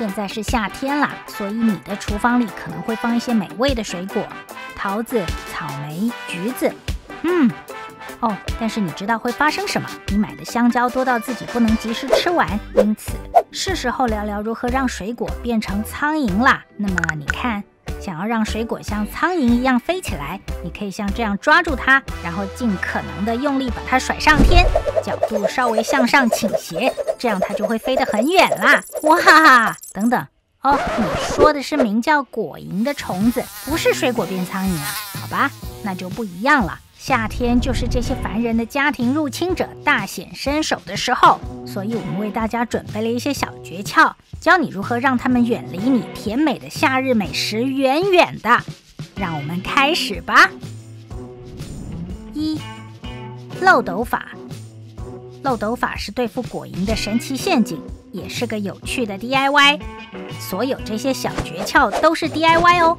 现在是夏天啦，所以你的厨房里可能会放一些美味的水果，桃子、草莓、橘子。但是你知道会发生什么？你买的香蕉多到自己不能及时吃完，因此是时候聊聊如何让水果变成苍蝇啦。那么你看，想要让水果像苍蝇一样飞起来，你可以像这样抓住它，然后尽可能的用力把它甩上天，角度稍微向上倾斜，这样它就会飞得很远啦。哇，等等，你说的是名叫果蝇的虫子，不是水果变苍蝇啊？好吧，那就不一样了。夏天就是这些烦人的家庭入侵者大显身手的时候，所以我们为大家准备了一些小诀窍，教你如何让他们远离你甜美的夏日美食远远的。让我们开始吧。1. 漏斗法。漏斗法是对付果蝇的神奇陷阱，也是个有趣的 DIY。所有这些小诀窍都是 DIY 哦。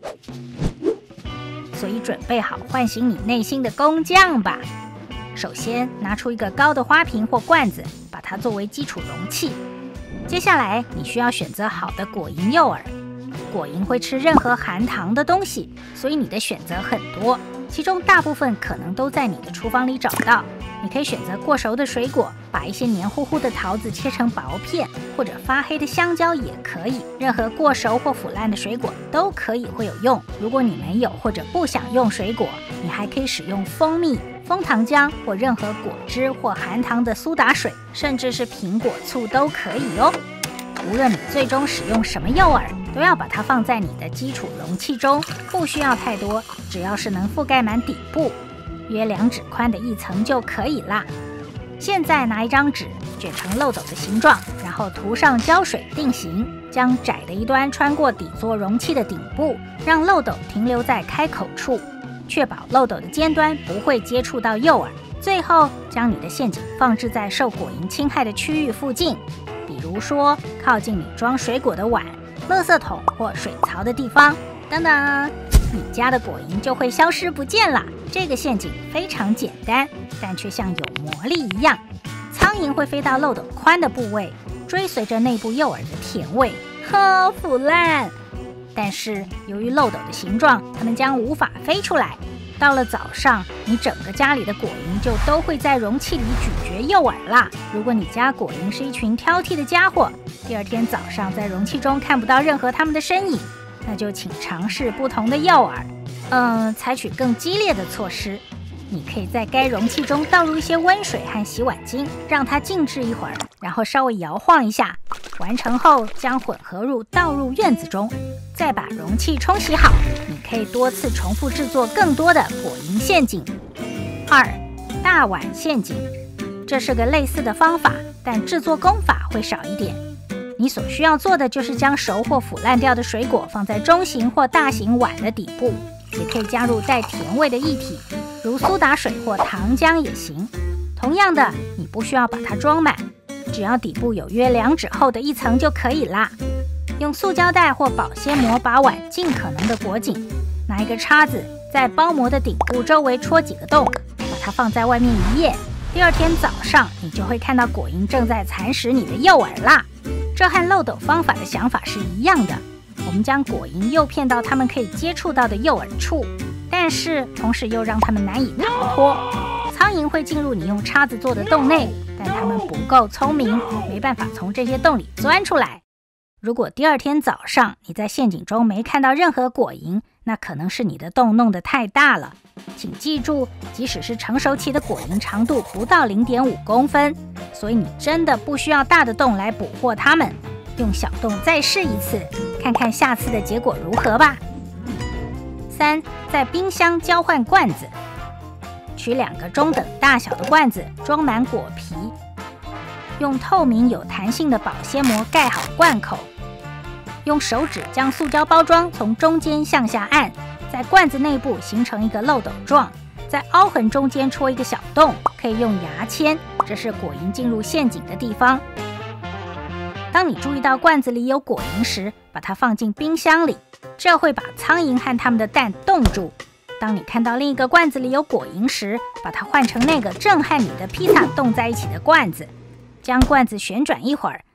所以准备好唤醒你内心的工匠吧。首先拿出一个高的花瓶或罐子，把它作为基础容器。接下来你需要选择好的果蝇诱饵。果蝇会吃任何含糖的东西，所以你的选择很多，其中大部分可能都在你的厨房里找到。你可以选择过熟的水果，把一些黏糊糊的桃子切成薄片，或者发黑的香蕉也可以。任何过熟或腐烂的水果都可以会有用。如果你没有或者不想用水果，你还可以使用蜂蜜、枫糖浆或任何果汁或含糖的苏打水，甚至是苹果醋都可以哦。无论你最终使用什么诱饵，都要把它放在你的基础容器中，不需要太多，只要是能覆盖满底部，约2指宽的一层就可以啦。现在拿一张纸卷成漏斗的形状，然后涂上胶水定型，将窄的一端穿过底座容器的顶部，让漏斗停留在开口处，确保漏斗的尖端不会接触到诱饵。最后将你的陷阱放置在受果蝇侵害的区域附近，比如说靠近你装水果的碗、垃圾桶或水槽的地方。等等，你家的果蝇就会消失不见了。这个陷阱非常简单，但却像有魔力一样。苍蝇会飞到漏斗宽的部位，追随着内部诱饵的甜味，好腐烂。但是由于漏斗的形状，它们将无法飞出来。到了早上，你整个家里的果蝇就都会在容器里咀嚼诱饵啦。如果你家果蝇是一群挑剔的家伙，第二天早上在容器中看不到任何它们的身影，那就请尝试不同的诱饵，采取更激烈的措施。你可以在该容器中倒入一些温水和洗碗精，让它静置一会儿，然后稍微摇晃一下。完成后，将混合物倒入院子中，再把容器冲洗好。你可以多次重复制作更多的果蝇陷阱。2. 大碗陷阱。这是个类似的方法，但制作功法会少一点。你所需要做的就是将熟或腐烂掉的水果放在中型或大型碗的底部，也可以加入带甜味的液体，如苏打水或糖浆也行。同样的，你不需要把它装满，只要底部有约2指厚的一层就可以啦。用塑胶袋或保鲜膜把碗尽可能的裹紧，拿一个叉子在包膜的顶部周围戳几个洞，把它放在外面1夜。第二天早上，你就会看到果蝇正在蚕食你的诱饵啦。这和漏斗方法的想法是一样的，我们将果蝇诱骗到它们可以接触到的诱饵处，但是同时又让它们难以逃脱。苍蝇会进入你用叉子做的洞内，但它们不够聪明，没办法从这些洞里钻出来。如果第二天早上你在陷阱中没看到任何果蝇，那可能是你的洞弄得太大了。请记住，即使是成熟期的果蝇长度不到 0.5 公分，所以你真的不需要大的洞来捕获它们。用小洞再试一次，看看下次的结果如何吧。3. 在冰箱交换罐子。取2个中等大小的罐子，装满果皮，用透明有弹性的保鲜膜盖好罐口，用手指将塑胶包装从中间向下按，在罐子内部形成一个漏斗状，在凹痕中间戳一个小洞，可以用牙签，这是果蝇进入陷阱的地方。当你注意到罐子里有果蝇时，把它放进冰箱里，这会把苍蝇和它们的蛋冻住。当你看到另一个罐子里有果蝇时，把它换成那个正和你的披萨冻在一起的罐子，将罐子旋转一会儿，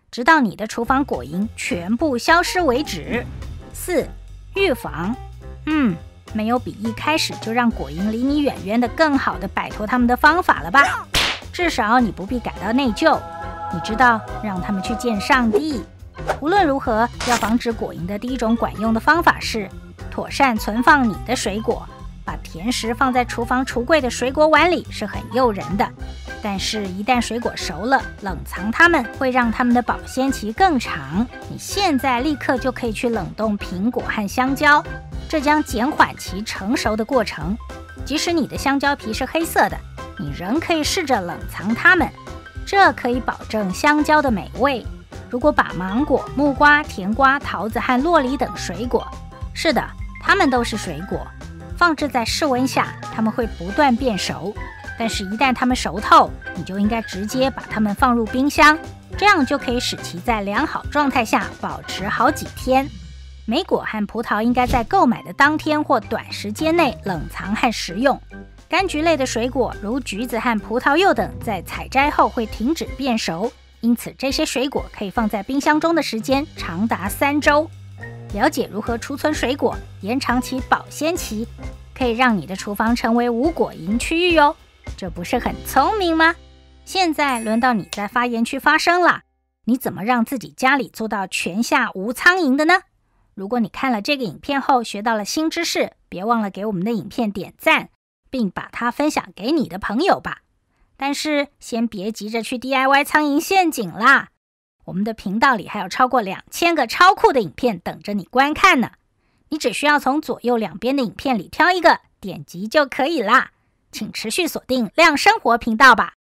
直到你的厨房果蝇全部消失为止。4. 预防。没有比一开始就让果蝇离你远远的更好的摆脱它们的方法了吧？至少你不必感到内疚，你知道让他们去见上帝。无论如何，要防止果蝇的第一种管用的方法是妥善存放你的水果。把甜食放在厨房橱柜的水果碗里是很诱人的，但是一旦水果熟了，冷藏它们会让它们的保鲜期更长。你现在立刻就可以去冷冻苹果和香蕉，这将减缓其成熟的过程。即使你的香蕉皮是黑色的，你仍可以试着冷藏它们，这可以保证香蕉的美味。如果把芒果、木瓜、甜瓜、桃子和酪梨等水果，是的，它们都是水果，放置在室温下，它们会不断变熟。但是，一旦它们熟透，你就应该直接把它们放入冰箱，这样就可以使其在良好状态下保持好几天。莓果和葡萄应该在购买的当天或短时间内冷藏和食用。柑橘类的水果，如橘子和葡萄柚等，在采摘后会停止变熟，因此这些水果可以放在冰箱中的时间长达3周。了解如何储存水果，延长其保鲜期，可以让你的厨房成为无果蝇区域哦。这不是很聪明吗？现在轮到你在发言区发声了，你怎么让自己家里做到全下无苍蝇的呢？如果你看了这个影片后学到了新知识，别忘了给我们的影片点赞，并把它分享给你的朋友吧。但是先别急着去 DIY 苍蝇陷阱啦，我们的频道里还有超过2000个超酷的影片等着你观看呢。你只需要从左右两边的影片里挑一个，点击就可以啦。请持续锁定亮生活频道吧。